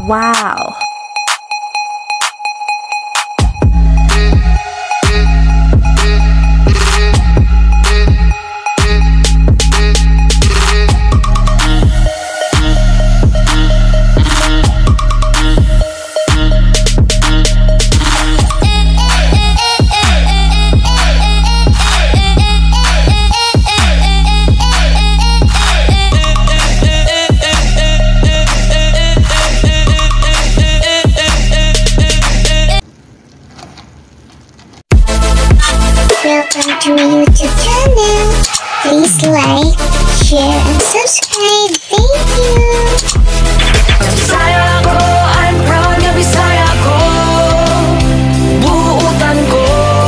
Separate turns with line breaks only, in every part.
Wow!
Welcome to my YouTube channel. Please like, share, and subscribe. Thank you.
Bisaya ko, I'm proud nga Bisaya ko. Buutan ko.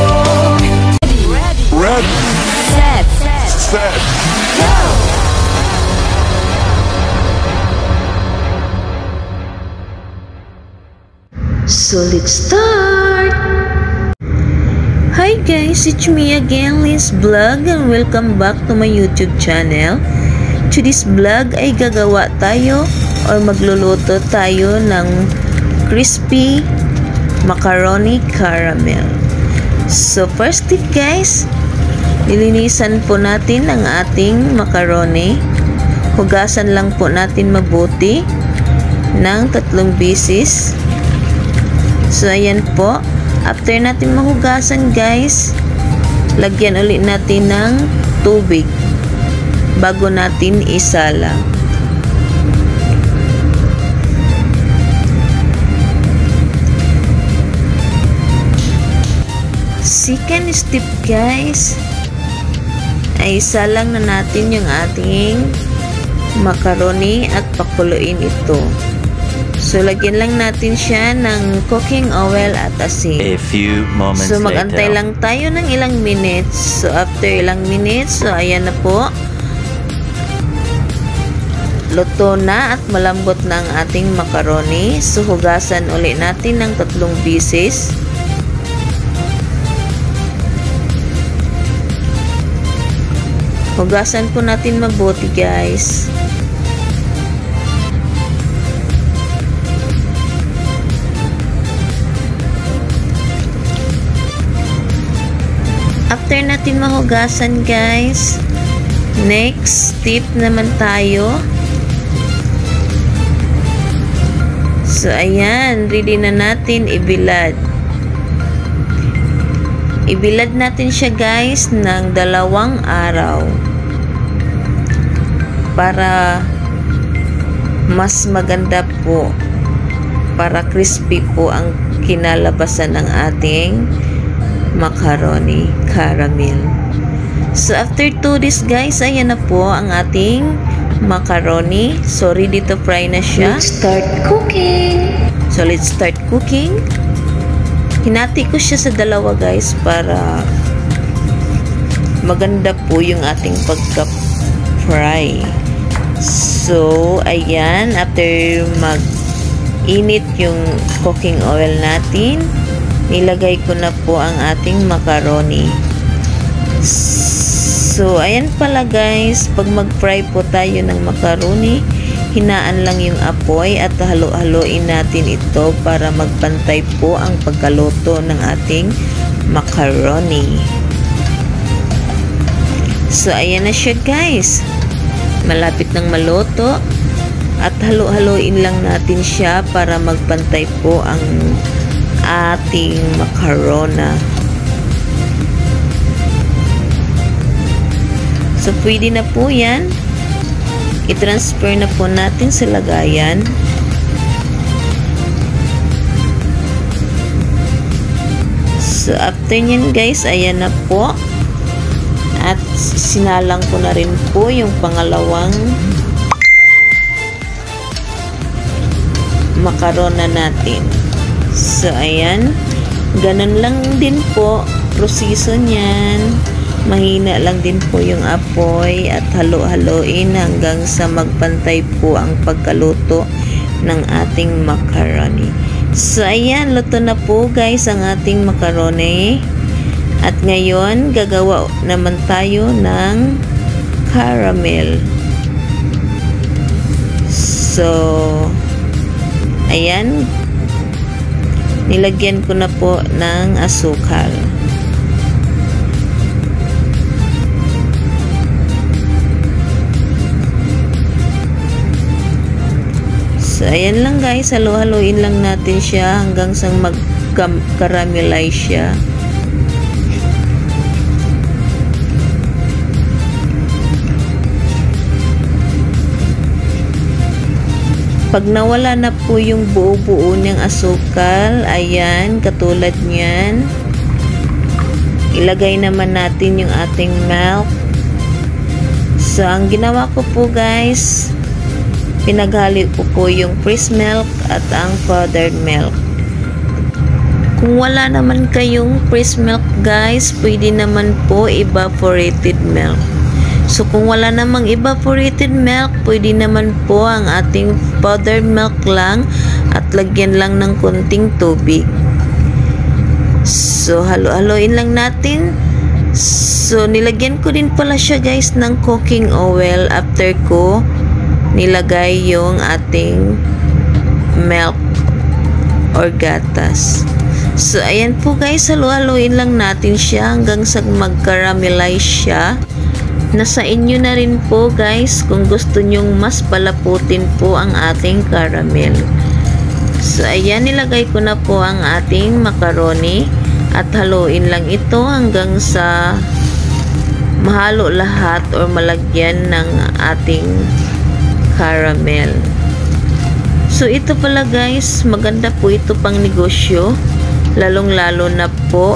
Ready, set,
Go!
So let's start! Hi guys, it's me again, Liz Vlog, and welcome back to my YouTube channel. To this vlog ay gagawa tayo or magluluto tayo ng crispy macaroni caramel. So first tip guys, nilinisan po natin ang ating macaroni. Hugasan lang po natin mabuti ng 3 beses. So ayan po. After natin mahugasan guys, lagyan ulit natin ng tubig bago natin isala. Second step guys, ay isalang na natin yung ating macaroni at pakuluin ito. So, lagyan lang natin siya ng cooking oil at asin.
A few moments
so, magantay
later.
lang tayo ng ilang minutes. So, after ilang minutes, so, ayan na po. Luto na at malambot na ang ating macaroni. So, hugasan ulit natin ng 3 beses. Hugasan po natin mabuti guys. After natin mahugasan guys, next step naman tayo. So ayan, ready na natin ibilad. Ibilad natin siya guys ng 2 araw para mas maganda po, para crispy po ang kinalabasan ng ating macaroni caramel. So after 2 days guys, ayan na po ang ating macaroni. So ready to fry na siya.
Let's start cooking.
So let's start cooking. Hinati ko siya sa 2 guys para maganda po yung ating pagka-fry. So ayan, after mag-init yung cooking oil natin, nilagay ko na po ang ating macaroni. So, ayan pala guys, pag mag-fry po tayo ng macaroni, hinaan lang yung apoy at halo-haloin natin ito para magpantay po ang pagkaluto ng ating macaroni. So, ayan na siya guys. Malapit nang maluto at halo-haloin lang natin siya para magpantay po ang ating macarona. So, pwede na po yan. I-transfer na po natin sa lagayan. So, after nyan guys, ayan na po. At sinalang ko na rin po yung pangalawang macarona natin. So, ayan. Ganun lang din po proseso niyan. Mahina lang din po yung apoy at halo-haloin hanggang sa magpantay po ang pagkaluto ng ating macaroni. So, ayan. Luto na po guys ang ating macaroni. At ngayon, gagawa naman tayo ng caramel. So, Ayan, nilagyan ko na po ng asukal. So, ayan lang guys, halo-haloin lang natin siya hanggang sa mag-caramelize siya. Pag nawala na po yung buo-buo ng asukal, ayan, katulad niyan, ilagay naman natin yung ating milk. So, ang ginawa ko po guys, pinaghalo ko po yung fresh milk at ang powdered milk. Kung wala naman kayong fresh milk guys, pwede naman po evaporated milk. So, kung wala namang evaporated milk, pwede naman po ang ating powdered milk lang at lagyan lang ng konting tubig. So, halo-haloin lang natin. So, nilagyan ko din pala siya guys ng cooking oil after ko nilagay yung ating milk or gatas. So, ayan po guys, halo-haloin lang natin siya hanggang sa mag-caramelize siya. Nasa inyo na rin po guys kung gusto nyong mas palaputin po ang ating caramel. So, ayan, nilagay ko na po ang ating macaroni at haluin lang ito hanggang sa mahalo lahat or malagyan ng ating caramel. So, ito pala guys, maganda po ito pang negosyo, lalong-lalo na po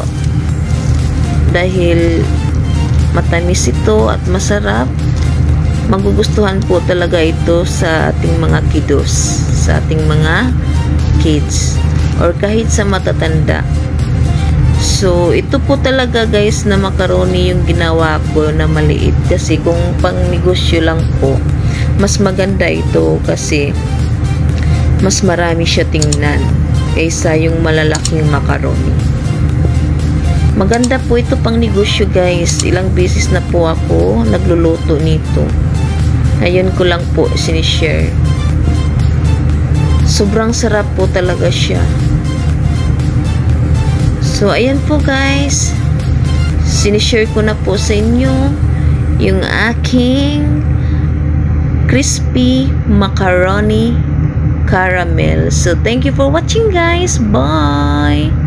dahil matamis ito at masarap. Magugustuhan po talaga ito sa ating mga kiddos, sa ating mga kids, or kahit sa matatanda. So, ito po talaga guys na macaroni yung ginawa ko na maliit. Kasi kung pang negosyo lang po, mas maganda ito kasi mas marami siya tingnan kaysa yung malalaking macaroni. Maganda po ito pang negosyo guys. Ilang beses na po ako nagluluto nito. Ngayon ko lang po sinishare. Sobrang sarap po talaga siya. So, ayan po guys. Sinishare ko na po sa inyo yung aking crispy macaroni caramel. So, thank you for watching guys. Bye!